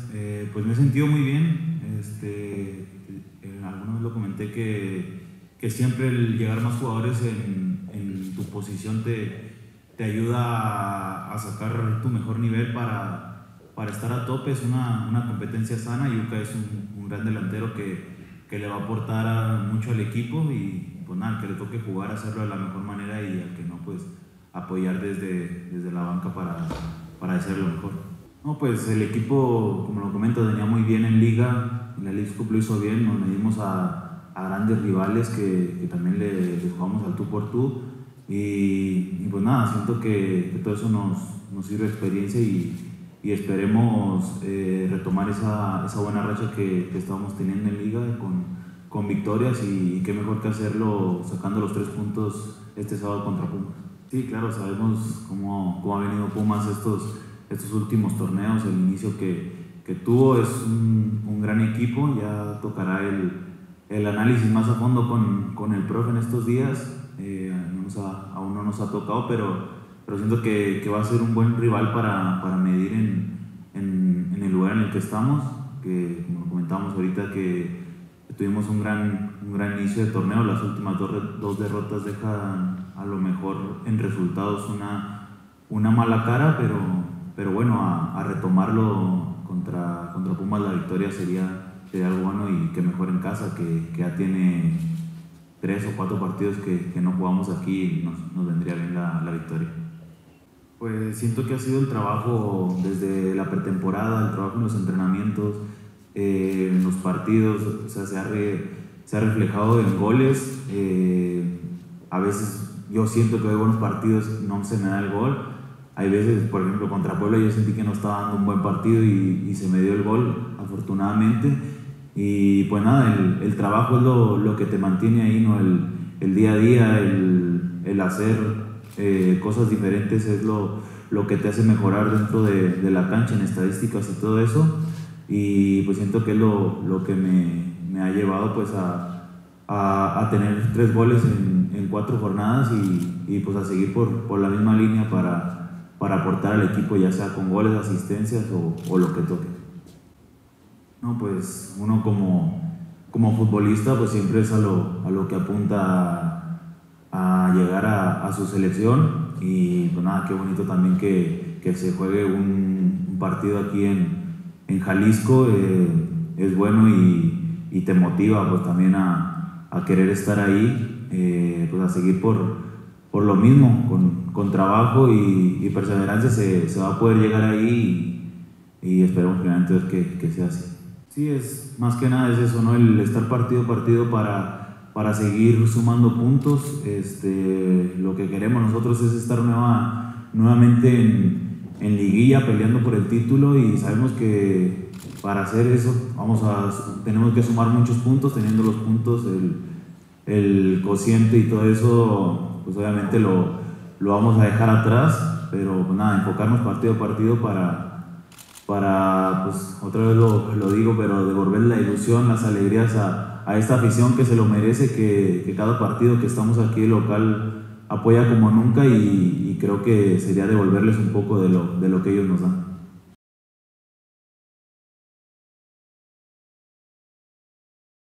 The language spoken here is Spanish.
Pues me he sentido muy bien. Alguna vez lo comenté que siempre el llegar más jugadores en tu posición te ayuda a sacar tu mejor nivel para estar a tope. Es una competencia sana. Yuka es un gran delantero que le va a aportar mucho al equipo y pues nada, que le toque jugar, hacerlo de la mejor manera y al que no, pues apoyar desde la banca para hacerlo mejor. No, pues el equipo, como lo comento, venía muy bien en Liga, en la League Cup lo hizo bien, nos medimos a grandes rivales que también les jugamos al tú por tú y pues nada, siento que todo eso nos sirve de experiencia y esperemos retomar esa buena racha que estábamos teniendo en Liga con victorias y qué mejor que hacerlo sacando los 3 puntos este sábado contra Pumas. Sí, claro, sabemos cómo ha venido Pumas estos últimos torneos, el inicio que tuvo. Es un gran equipo. Ya tocará el análisis más a fondo con el profe en estos días. Aún no nos ha tocado, pero siento que va a ser un buen rival para medir en el lugar en el que estamos, que como comentábamos ahorita que tuvimos un gran inicio de torneo. Las últimas dos derrotas dejan a lo mejor en resultados una mala cara, pero bueno, a retomarlo contra Pumas la victoria sería algo bueno y que mejor en casa, que ya tiene 3 o 4 partidos que no jugamos aquí y nos vendría bien la victoria. Pues siento que ha sido el trabajo desde la pretemporada, el trabajo en los entrenamientos, en los partidos. O sea, se ha reflejado en goles. A veces yo siento que hay buenos partidos, no se me da el gol. Hay veces, por ejemplo, contra Puebla yo sentí que no estaba dando un buen partido y se me dio el gol, afortunadamente. Y pues nada, el trabajo es lo que te mantiene ahí, ¿no? El día a día, el hacer cosas diferentes es lo que te hace mejorar dentro de la cancha, en estadísticas y todo eso. Y pues siento que es lo que me ha llevado pues a tener 3 goles en 4 jornadas y pues a seguir por la misma línea para aportar al equipo, ya sea con goles, asistencias o lo que toque. No, pues uno como futbolista pues siempre es a lo que apunta a llegar a su selección y pues nada, qué bonito también que se juegue un partido aquí en Jalisco. Es bueno y te motiva pues también a querer estar ahí, pues a seguir por lo mismo, con trabajo y perseverancia se va a poder llegar ahí y esperemos finalmente que sea así. Sí, es más que nada es eso, ¿no? El estar partido a partido para seguir sumando puntos. Lo que queremos nosotros es estar nuevamente en liguilla peleando por el título y sabemos que para hacer eso tenemos que sumar muchos puntos. Teniendo los puntos, el cociente y todo eso, pues obviamente lo vamos a dejar atrás, pero pues nada, enfocarnos partido a partido para pues otra vez lo digo, pero devolver la ilusión, las alegrías a esta afición que se lo merece, que cada partido que estamos aquí local apoya como nunca y creo que sería devolverles un poco de lo que ellos nos dan.